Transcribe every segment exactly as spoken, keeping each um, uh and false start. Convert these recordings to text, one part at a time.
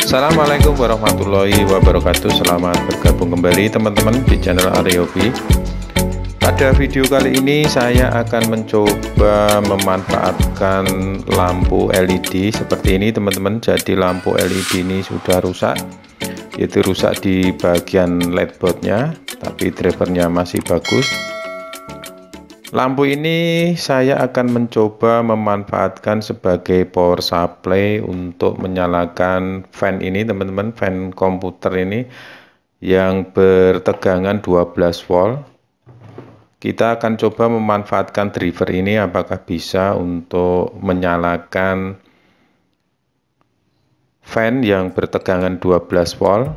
Assalamualaikum warahmatullahi wabarakatuh. Selamat bergabung kembali teman-teman di channel Ariobi. Pada video kali ini saya akan mencoba memanfaatkan lampu L E D seperti ini teman-teman. Jadi lampu L E D ini sudah rusak, yaitu rusak di bagian L E D boardnya, tapi drivernya masih bagus. Lampu ini saya akan mencoba memanfaatkan sebagai power supply untuk menyalakan fan ini teman-teman, fan komputer ini yang bertegangan dua belas volt. Kita akan coba memanfaatkan driver ini apakah bisa untuk menyalakan fan yang bertegangan dua belas volt.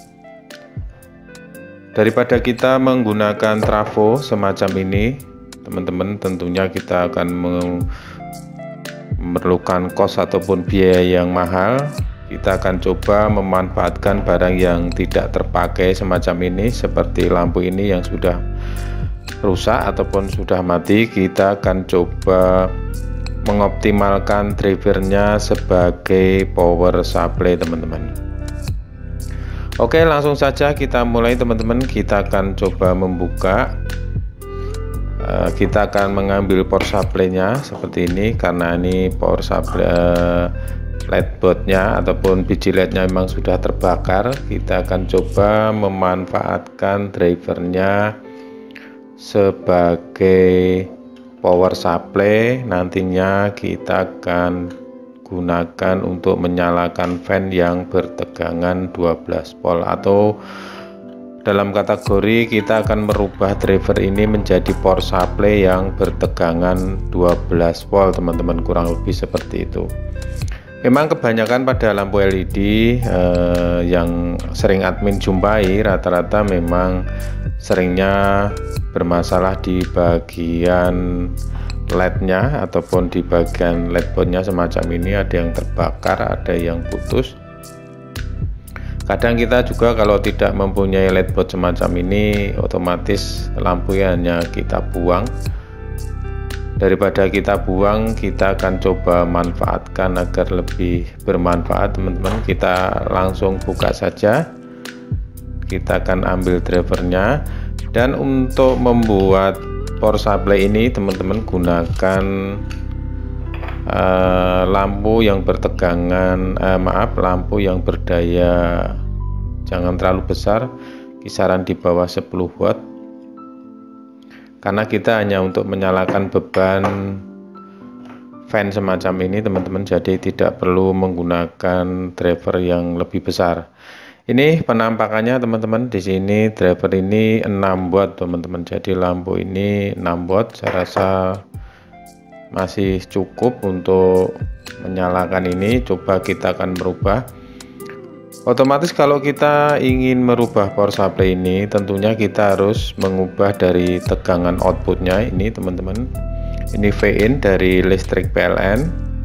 Daripada kita menggunakan trafo semacam ini teman-teman, tentunya kita akan memerlukan kos ataupun biaya yang mahal. Kita akan coba memanfaatkan barang yang tidak terpakai semacam ini, seperti lampu ini yang sudah rusak ataupun sudah mati. Kita akan coba mengoptimalkan drivernya sebagai power supply teman-teman. Oke, langsung saja kita mulai teman-teman. Kita akan coba membuka. Kita akan mengambil power supply-nya seperti ini, karena ini power supply uh, L E D boardnya ataupun biji L E D-nya memang sudah terbakar. Kita akan coba memanfaatkan drivernya sebagai power supply. Nantinya kita akan gunakan untuk menyalakan fan yang bertegangan dua belas volt, atau dalam kategori kita akan merubah driver ini menjadi power supply yang bertegangan dua belas volt teman-teman, kurang lebih seperti itu. Memang kebanyakan pada lampu L E D eh, yang sering admin jumpai rata-rata memang seringnya bermasalah di bagian L E D-nya ataupun di bagian L E D board-nya semacam ini, ada yang terbakar, ada yang putus. Kadang kita juga kalau tidak mempunyai L E D board semacam ini, otomatis lampu ya hanya kita buang. Daripada kita buang, kita akan coba manfaatkan agar lebih bermanfaat teman-teman. Kita langsung buka saja. Kita akan ambil drivernya, dan untuk membuat power supply ini teman-teman gunakan Uh, lampu yang bertegangan uh, maaf lampu yang berdaya jangan terlalu besar, kisaran di bawah sepuluh watt, karena kita hanya untuk menyalakan beban fan semacam ini teman-teman, jadi tidak perlu menggunakan driver yang lebih besar. Ini penampakannya teman-teman. Di sini driver ini enam watt teman-teman, jadi lampu ini enam watt. Saya rasa masih cukup untuk menyalakan ini. Coba kita akan merubah. Otomatis kalau kita ingin merubah power supply ini, tentunya kita harus mengubah dari tegangan outputnya ini teman-teman. Ini V in dari listrik P L N,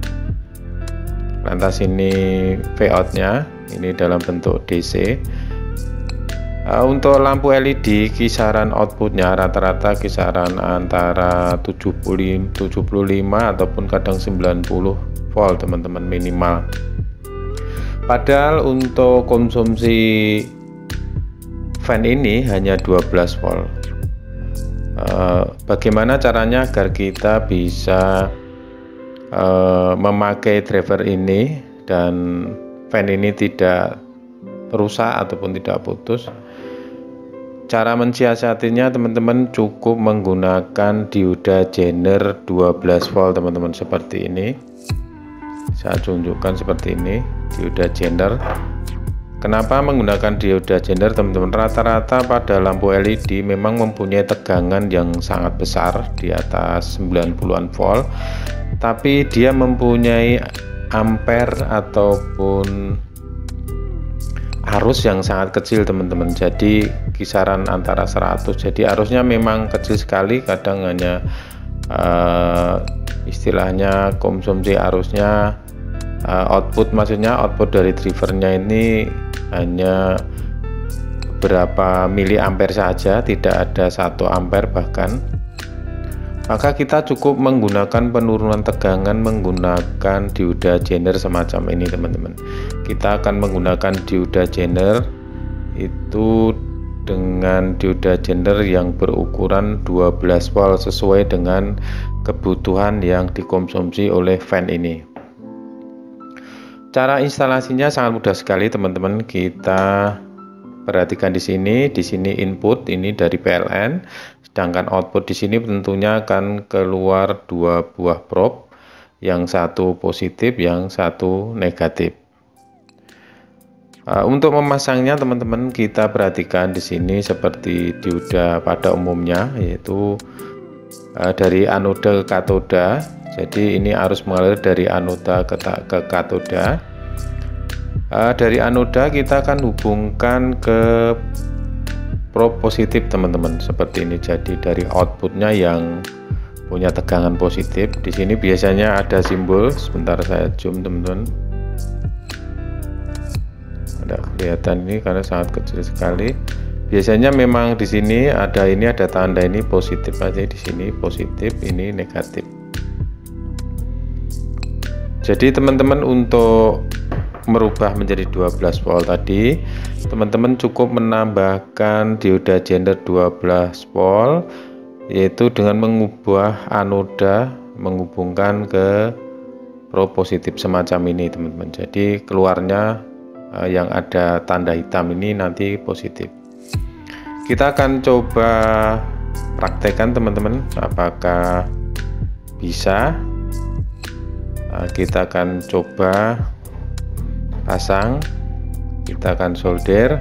lantas ini V out nya ini dalam bentuk D C. Uh, untuk lampu L E D kisaran outputnya rata-rata kisaran antara tujuh puluh lima ataupun kadang sembilan puluh volt teman-teman minimal. Padahal untuk konsumsi fan ini hanya dua belas volt. Uh, bagaimana caranya agar kita bisa uh, memakai driver ini dan fan ini tidak rusak ataupun tidak putus? Cara mensiasatinya teman-teman cukup menggunakan dioda Zener dua belas volt teman-teman, seperti ini. Saya tunjukkan seperti ini dioda Zener. Kenapa menggunakan dioda Zener teman-teman? Rata-rata pada lampu L E D memang mempunyai tegangan yang sangat besar di atas sembilan puluhan volt, tapi dia mempunyai ampere ataupun arus yang sangat kecil teman-teman, jadi kisaran antara seratus. Jadi arusnya memang kecil sekali, kadang hanya uh, istilahnya konsumsi arusnya uh, output maksudnya output dari drivernya ini hanya beberapa miliampere saja, tidak ada satu ampere bahkan. maka kita cukup menggunakan penurunan tegangan menggunakan dioda Zener semacam ini teman-teman. Kita akan menggunakan dioda Zener itu dengan dioda Zener yang berukuran dua belas volt sesuai dengan kebutuhan yang dikonsumsi oleh fan ini. Cara instalasinya sangat mudah sekali teman-teman. Kita perhatikan di sini, di sini input ini dari P L N, sedangkan output di sini tentunya akan keluar dua buah probe, yang satu positif, yang satu negatif. Uh, untuk memasangnya teman-teman, kita perhatikan di sini seperti dioda pada umumnya, yaitu uh, dari anoda ke katoda. Jadi ini arus mengalir dari anoda ke, ke katoda. Uh, dari anoda kita akan hubungkan ke probe positif teman-teman, seperti ini. Jadi dari outputnya yang punya tegangan positif, di sini biasanya ada simbol. Sebentar saya zoom teman-teman. Ada kelihatan ini karena sangat kecil sekali. Biasanya memang di sini ada ini ada tanda ini positif aja, di sini positif, ini negatif. Jadi teman-teman untuk merubah menjadi dua belas volt tadi, teman-teman cukup menambahkan dioda Zener dua belas volt, yaitu dengan mengubah anoda menghubungkan ke probe positif semacam ini teman-teman. Jadi keluarnya eh, yang ada tanda hitam ini nanti positif. Kita akan coba praktekkan teman-teman, apakah bisa. Nah, kita akan coba pasang, kita akan solder.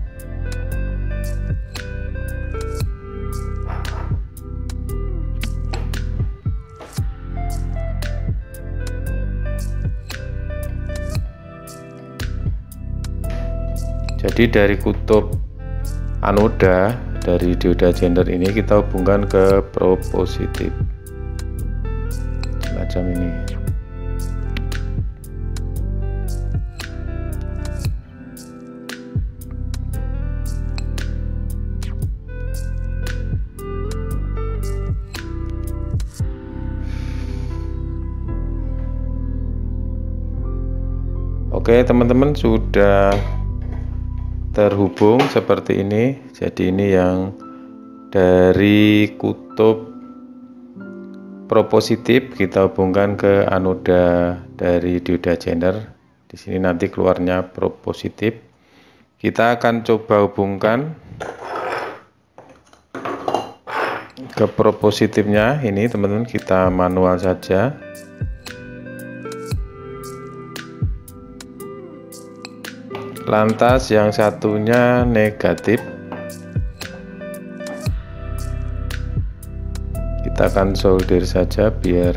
Jadi dari kutub anoda dari dioda Zener ini kita hubungkan ke probe positif semacam ini. Oke teman-teman, sudah terhubung seperti ini. Jadi ini yang dari kutub probe positif kita hubungkan ke anoda dari dioda Zener. Di sini nanti keluarnya probe positif. Kita akan coba hubungkan ke probe positifnya ini teman-teman, kita manual saja. Lantas yang satunya negatif, kita akan solder saja biar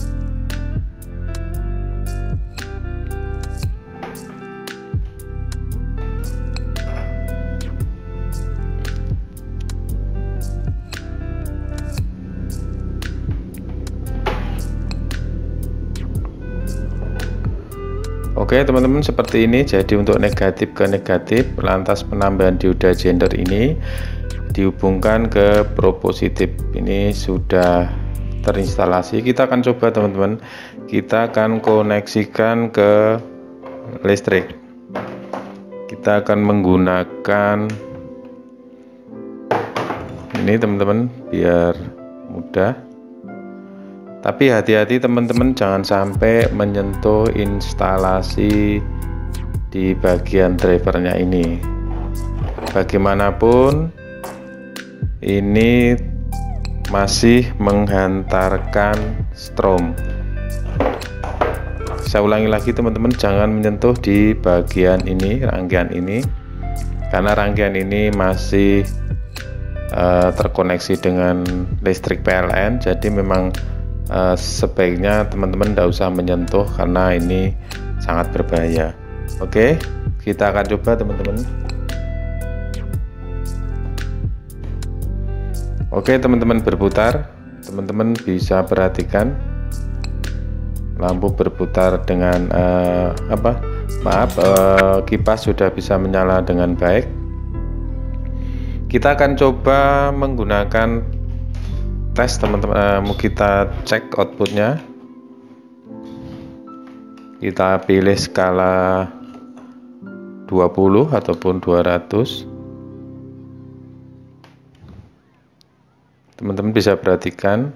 Oke teman-teman, seperti ini. Jadi untuk negatif ke negatif, lantas penambahan dioda Zener ini dihubungkan ke probe positif. Ini sudah terinstalasi. Kita akan coba teman-teman, kita akan koneksikan ke listrik. Kita akan menggunakan ini teman-teman biar mudah. Tapi hati-hati teman-teman, jangan sampai menyentuh instalasi di bagian drivernya ini. Bagaimanapun ini masih menghantarkan strom. Saya ulangi lagi teman-teman, jangan menyentuh di bagian ini, rangkaian ini, karena rangkaian ini masih uh, terkoneksi dengan listrik P L N. Jadi memang Uh, sebaiknya teman-teman tidak usah menyentuh karena ini sangat berbahaya. Oke, kita akan coba teman-teman. Oke teman-teman, berputar. Teman-teman bisa perhatikan lampu berputar dengan uh, apa? Maaf, uh, kipas sudah bisa menyala dengan baik. Kita akan coba menggunakan tes teman-teman, uh, mau kita cek outputnya. Kita pilih skala dua puluh ataupun dua ratus. Teman-teman bisa perhatikan.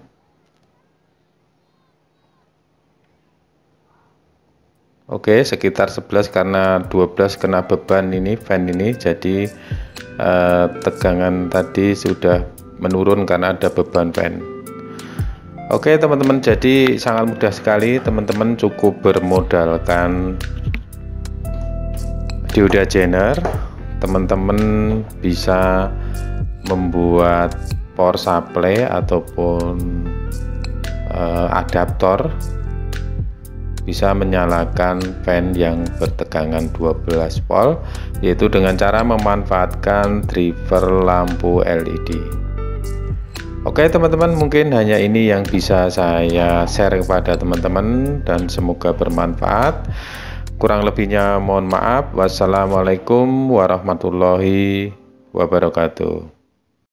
Oke, sekitar sebelas karena dua belas kena beban ini fan ini, jadi eh, tegangan tadi sudah menurun karena ada beban fan. Oke teman-teman, jadi sangat mudah sekali, teman-teman cukup bermodalkan dioda Zener, teman-teman bisa membuat power supply ataupun eh, adaptor, bisa menyalakan fan yang bertegangan dua belas volt, yaitu dengan cara memanfaatkan driver lampu L E D. Oke teman-teman, mungkin hanya ini yang bisa saya share kepada teman-teman dan semoga bermanfaat. Kurang lebihnya mohon maaf. Wassalamualaikum warahmatullahi wabarakatuh.